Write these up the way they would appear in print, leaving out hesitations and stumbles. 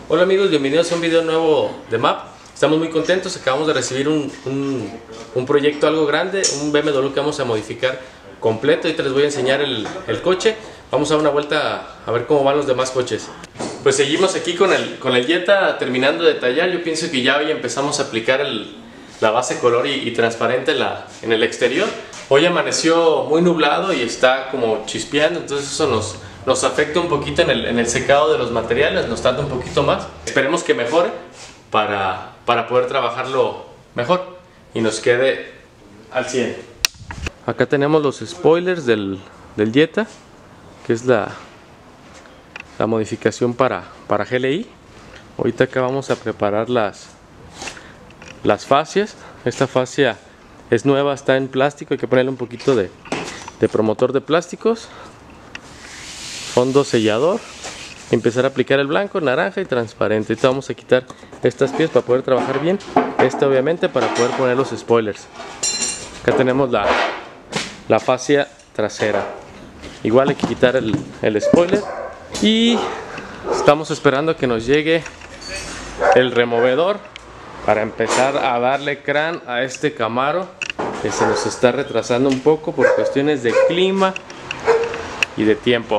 Hola amigos, bienvenidos a un video nuevo de MAP. Estamos muy contentos, acabamos de recibir un proyecto algo grande, un BMW que vamos a modificar completo. Ahorita les voy a enseñar el coche. Vamos a dar una vuelta a ver cómo van los demás coches. Pues seguimos aquí con el Jetta terminando de tallar. Yo pienso que ya hoy empezamos a aplicar la base color y transparente en el exterior. Hoy amaneció muy nublado y está como chispeando, entonces eso nos afecta un poquito en el secado de los materiales, nos tarda un poquito más. Esperemos que mejore para poder trabajarlo mejor y nos quede al 100. Acá tenemos los spoilers del Jetta, que es la modificación para GLI. Ahorita acá vamos a preparar las fascias. Esta fascia es nueva, está en plástico, hay que ponerle un poquito de promotor de plásticos, fondo sellador, empezar a aplicar el blanco, naranja y transparente. Ahorita vamos a quitar estas piezas para poder trabajar bien, esta obviamente para poder poner los spoilers. Acá tenemos la fascia trasera, igual hay que quitar el spoiler y estamos esperando a que nos llegue el removedor para empezar a darle crán a este Camaro que se nos está retrasando un poco por cuestiones de clima y de tiempo.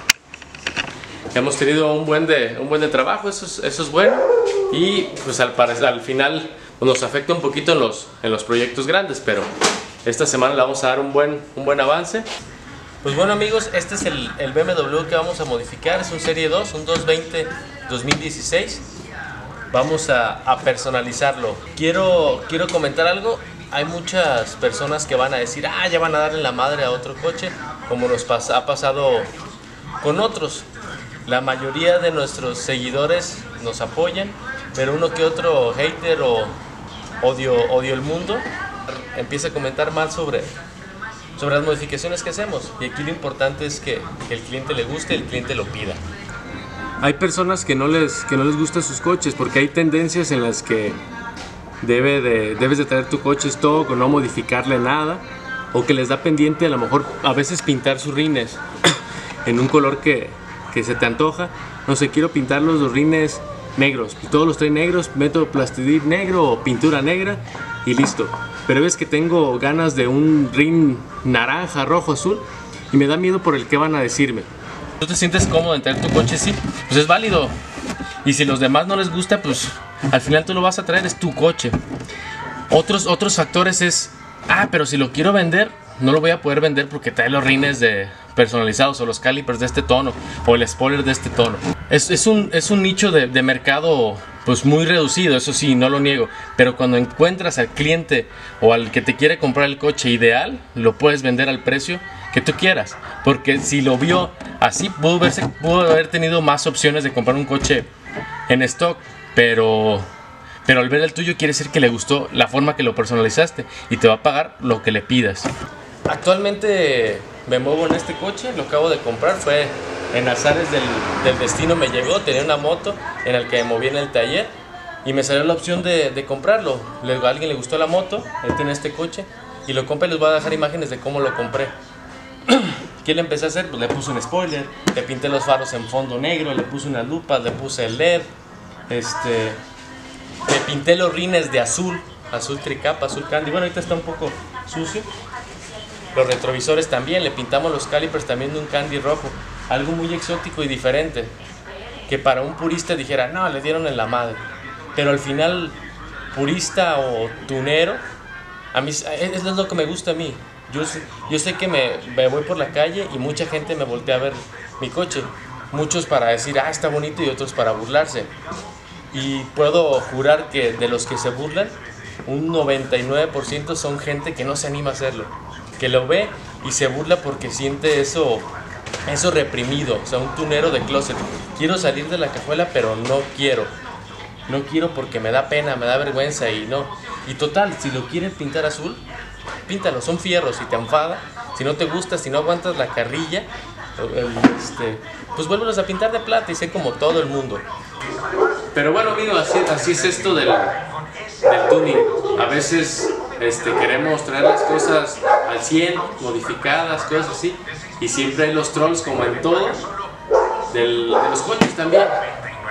Hemos tenido un buen de trabajo, eso es bueno, y pues al final nos afecta un poquito en los proyectos grandes, pero esta semana le vamos a dar un buen avance. Pues bueno amigos, este es el BMW que vamos a modificar, es un Serie 2, un 220 2016. Vamos a personalizarlo. Quiero comentar algo. Hay muchas personas que van a decir, ya van a darle la madre a otro coche, como nos ha pasado con otros. La mayoría de nuestros seguidores nos apoyan, pero uno que otro hater o odio el mundo empieza a comentar mal sobre las modificaciones que hacemos. Y aquí lo importante es que el cliente le guste, el cliente lo pida. Hay personas que no les gustan sus coches porque hay tendencias en las que debes de traer tu coche stock o no modificarle nada, o que les da pendiente a lo mejor a veces pintar sus rines en un color que se te antoja. No sé, quiero pintar los rines negros, todos los traen negros, meto plastidip negro o pintura negra y listo. Pero ves que tengo ganas de un rin naranja, rojo, azul y me da miedo por el que van a decirme. ¿Tú te sientes cómodo en traer tu coche? Sí, pues es válido. Y si los demás no les gusta, pues al final tú lo vas a traer, es tu coche. Otros factores es, pero si lo quiero vender, no lo voy a poder vender porque trae los rines personalizados o los calipers de este tono o el spoiler de este tono. Es un nicho de mercado pues muy reducido, eso sí, no lo niego. Pero cuando encuentras al cliente o al que te quiere comprar el coche ideal, lo puedes vender al precio que tú quieras. Porque si lo vio así, pudo haber tenido más opciones de comprar un coche en stock, pero al ver el tuyo quiere decir que le gustó la forma que lo personalizaste y te va a pagar lo que le pidas. Actualmente me muevo en este coche, lo acabo de comprar, fue en azares del destino, me llegó, tenía una moto en la que me moví en el taller y me salió la opción de comprarlo. A alguien le gustó la moto, él tiene este coche y lo compré. Les voy a dejar imágenes de cómo lo compré. ¿Qué le empecé a hacer? Pues le puse un spoiler, le pinté los faros en fondo negro, le puse unas lupas, le puse el LED, le pinté los rines de azul tricapa, azul candy. Bueno, ahorita está un poco sucio. Los retrovisores también, le pintamos los calipers también de un candy rojo. Algo muy exótico y diferente, que para un purista dijera, no, le dieron en la madre. Pero al final, purista o tunero, a mí es lo que me gusta a mí. Yo sé que me voy por la calle y mucha gente me voltea a ver mi coche. Muchos para decir, está bonito, y otros para burlarse. Y puedo jurar que de los que se burlan, un 99% son gente que no se anima a hacerlo. Que lo ve y se burla porque siente eso reprimido. O sea, un tunero de closet. Quiero salir de la cajuela, pero no quiero. No quiero porque me da pena, me da vergüenza y no. Y total, si lo quieren pintar azul, píntalo, son fierros. Si te enfada, si no te gusta, si no aguantas la carrilla, pues vuélvelos a pintar de plata y sé como todo el mundo. Pero bueno amigos, así es esto del tuning. A veces queremos traer las cosas al 100, modificadas, cosas así, y siempre hay los trolls como en todo, de los coches también.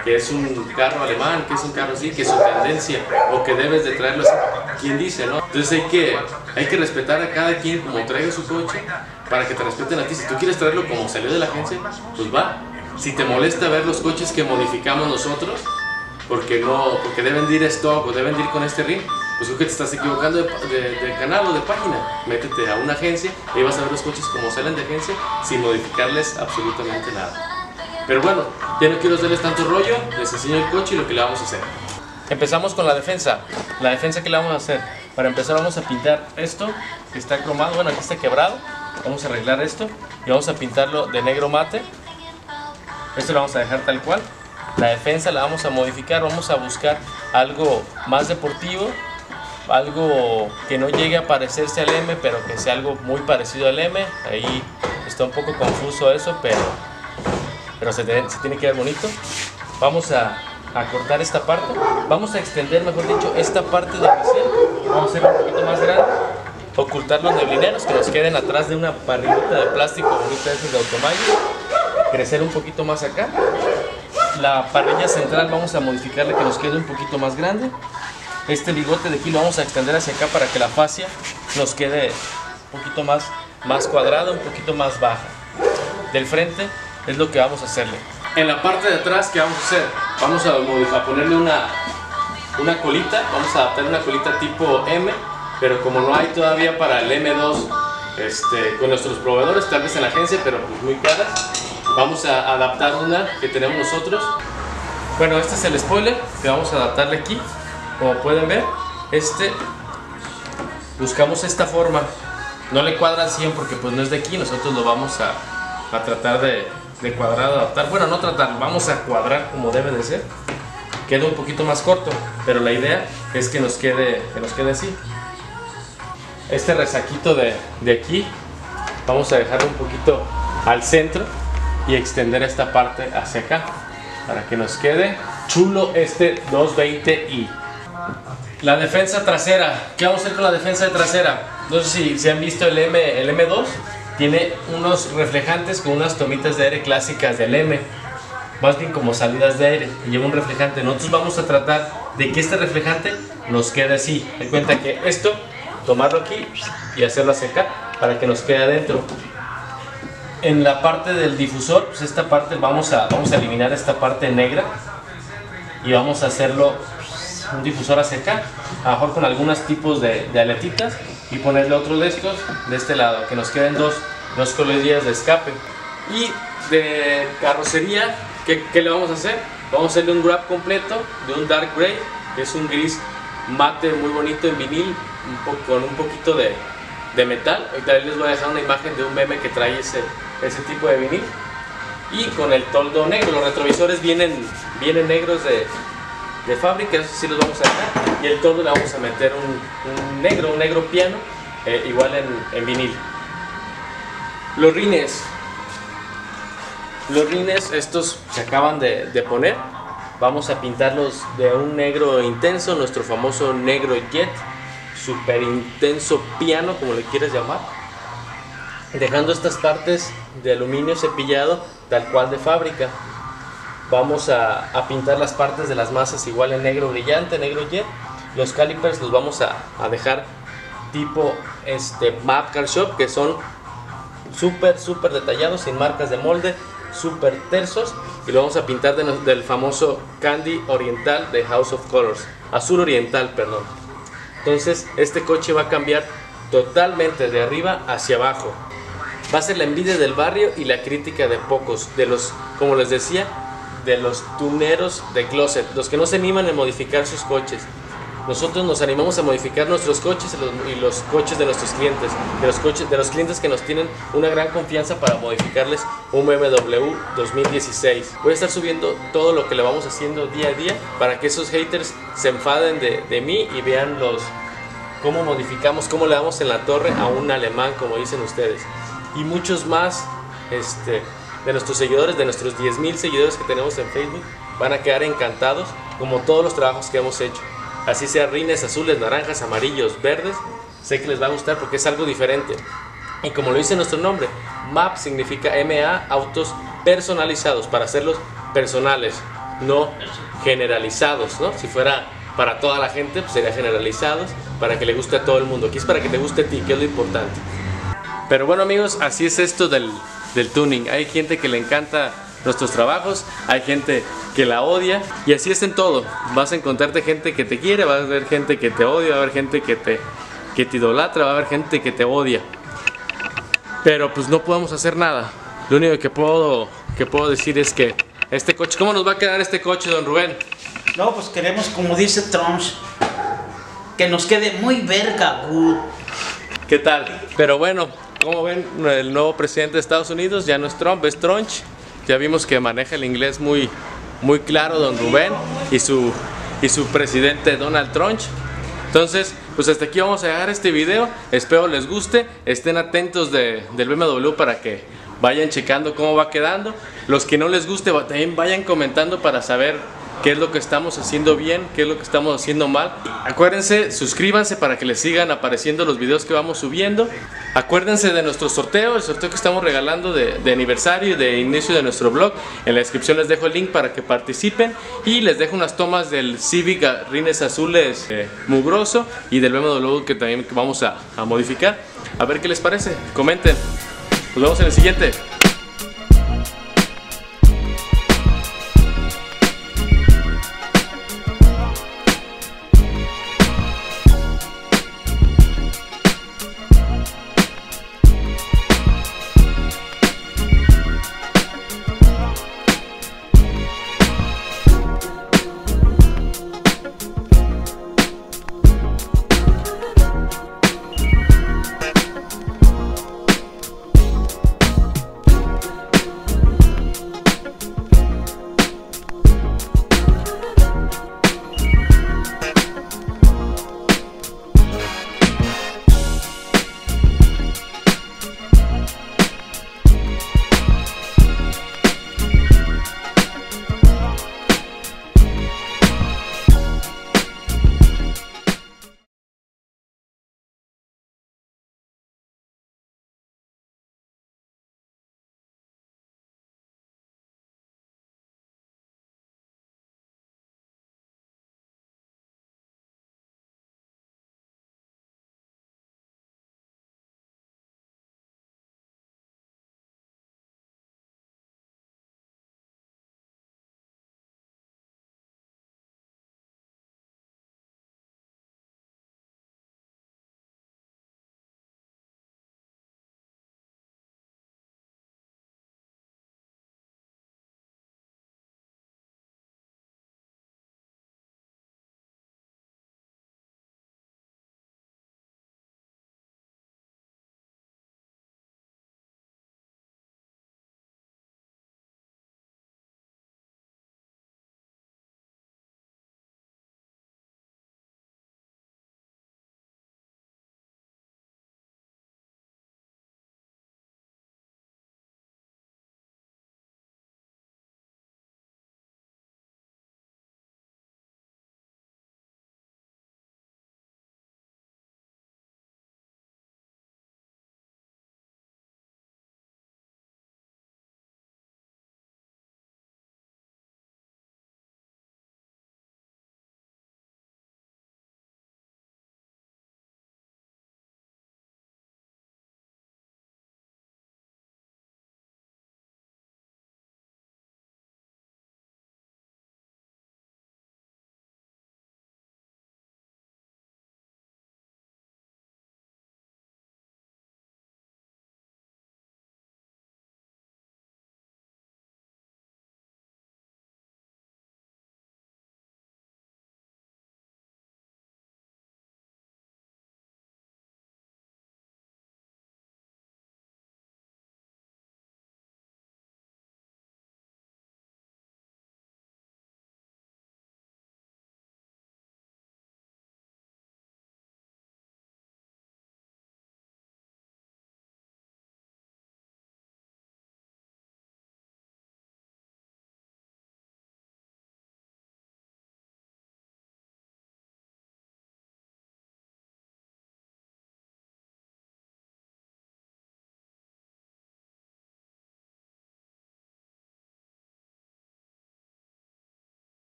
que es un carro alemán, que es un carro así, que es su tendencia, o que debes de traerlo así. ¿Quién dice, no? Entonces hay que respetar a cada quien como traiga su coche, para que te respeten a ti. Si tú quieres traerlo como salió de la agencia, pues va. Si te molesta ver los coches que modificamos nosotros, porque deben de ir a stock o deben de ir con este ring, pues creo que te estás equivocando de canal o de página. Métete a una agencia y vas a ver los coches como salen de agencia sin modificarles absolutamente nada. Pero bueno, ya no quiero darles tanto rollo, les enseño el coche y lo que le vamos a hacer. Empezamos con la defensa. La defensa que le vamos a hacer. Para empezar vamos a pintar esto que está cromado, bueno aquí está quebrado. Vamos a arreglar esto y vamos a pintarlo de negro mate. Esto lo vamos a dejar tal cual. La defensa la vamos a modificar, vamos a buscar algo más deportivo, algo que no llegue a parecerse al M, pero que sea algo muy parecido al M. Ahí está un poco confuso eso, pero se tiene que ver bonito. Vamos a cortar esta parte, vamos a extender, mejor dicho, esta parte de oficial. Vamos a hacerlo un poquito más grande, ocultar los neblineros que nos queden atrás de una parrillita de plástico bonita de Automagic, crecer un poquito más acá. La parrilla central vamos a modificarle que nos quede un poquito más grande. Este bigote de aquí lo vamos a extender hacia acá para que la fascia nos quede un poquito más cuadrada, un poquito más baja. Del frente es lo que vamos a hacerle. En la parte de atrás, ¿qué vamos a hacer? Vamos a ponerle una colita, vamos a adaptar una colita tipo M, pero como no hay todavía para el M2 con nuestros proveedores, tal vez en la agencia, pero pues muy caras, vamos a adaptar una que tenemos nosotros. Bueno, este es el spoiler que vamos a adaptarle aquí. Como pueden ver, buscamos esta forma. No le cuadra al 100 porque pues no es de aquí, nosotros lo vamos a tratar de cuadrar, adaptar. Bueno, no tratar, vamos a cuadrar como debe de ser. Queda un poquito más corto, pero la idea es que nos quede así. Este resaquito de aquí vamos a dejarlo un poquito al centro y extender esta parte hacia acá para que nos quede chulo este 220i. La defensa trasera, ¿qué vamos a hacer con la defensa de trasera? No sé si han visto el M2, tiene unos reflejantes con unas tomitas de aire clásicas del M, más bien como salidas de aire, y lleva un reflejante. Nosotros vamos a tratar de que este reflejante nos quede así. De cuenta que esto, tomarlo aquí y hacerlo hacia acá para que nos quede adentro. En la parte del difusor, pues esta parte vamos a eliminar esta parte negra y vamos a hacerlo un difusor hacia acá, a lo mejor con algunos tipos de aletitas, y ponerle otro de estos de este lado, que nos queden dos colillas de escape. Y de carrocería, ¿qué le vamos a hacer? Vamos a hacerle un wrap completo de un dark gray, que es un gris mate muy bonito en vinil, con un poquito de metal. Ahorita les voy a dejar una imagen de un meme que trae ese tipo de vinil, y con el toldo negro. Los retrovisores vienen negros de fábrica, eso sí los vamos a dejar, y el toldo le vamos a meter un negro piano, igual en vinil. Los rines estos se acaban de poner, vamos a pintarlos de un negro intenso, nuestro famoso negro jet, super intenso piano, como le quieras llamar, dejando estas partes de aluminio cepillado tal cual de fábrica. Vamos a pintar las partes de las masas igual en negro brillante, negro jet. Los calipers los vamos a dejar tipo Map Car Shop, que son súper detallados, sin marcas de molde, súper tersos, y lo vamos a pintar del famoso Candy Oriental de House of Colors, azul oriental, perdón. Entonces este coche va a cambiar totalmente de arriba hacia abajo. Va a ser la envidia del barrio y la crítica de pocos, como les decía, de los tuneros de closet, los que no se animan a modificar sus coches. Nosotros nos animamos a modificar nuestros coches y los coches de nuestros clientes, de los clientes que nos tienen una gran confianza para modificarles un BMW 2016. Voy a estar subiendo todo lo que le vamos haciendo día a día para que esos haters se enfaden de mí y vean cómo modificamos, cómo le damos en la torre a un alemán, como dicen ustedes. Y muchos más de nuestros seguidores, de nuestros 10,000 seguidores que tenemos en Facebook, van a quedar encantados, como todos los trabajos que hemos hecho. Así sea rines azules, naranjas, amarillos, verdes, sé que les va a gustar porque es algo diferente. Y como lo dice nuestro nombre, MAP significa MA, autos personalizados, para hacerlos personales. no generalizados, ¿no? Si fuera para toda la gente, pues sería generalizados, para que le guste a todo el mundo. Aquí es para que te guste a ti, que es lo importante. Pero bueno, amigos, así es esto del tuning. Hay gente que le encanta nuestros trabajos, hay gente que la odia, y así es en todo. Vas a encontrarte gente que te quiere, vas a ver gente que te odia, va a haber gente que te idolatra, va a haber gente que te odia. Pero pues no podemos hacer nada. Lo único que puedo decir es que este coche, ¿cómo nos va a quedar este coche, don Rubén? No, pues queremos, como dice Trump, que nos quede muy verga, good. ¿Qué tal? Pero bueno, como ven, el nuevo presidente de Estados Unidos ya no es Trump, es Trunch. Ya vimos que maneja el inglés muy claro, don Rubén, y su presidente Donald Trump. Entonces, pues hasta aquí vamos a dejar este video. Espero les guste. Estén atentos del BMW para que vayan checando cómo va quedando. Los que no les guste también vayan comentando para saber qué es lo que estamos haciendo bien, qué es lo que estamos haciendo mal. Acuérdense, suscríbanse para que les sigan apareciendo los videos que vamos subiendo. Acuérdense de nuestro sorteo, el sorteo que estamos regalando de aniversario y de inicio de nuestro blog. En la descripción les dejo el link para que participen, y les dejo unas tomas del Civic rines azules mugroso y del BMW que también vamos a modificar. A ver qué les parece, comenten. Nos vemos en el siguiente.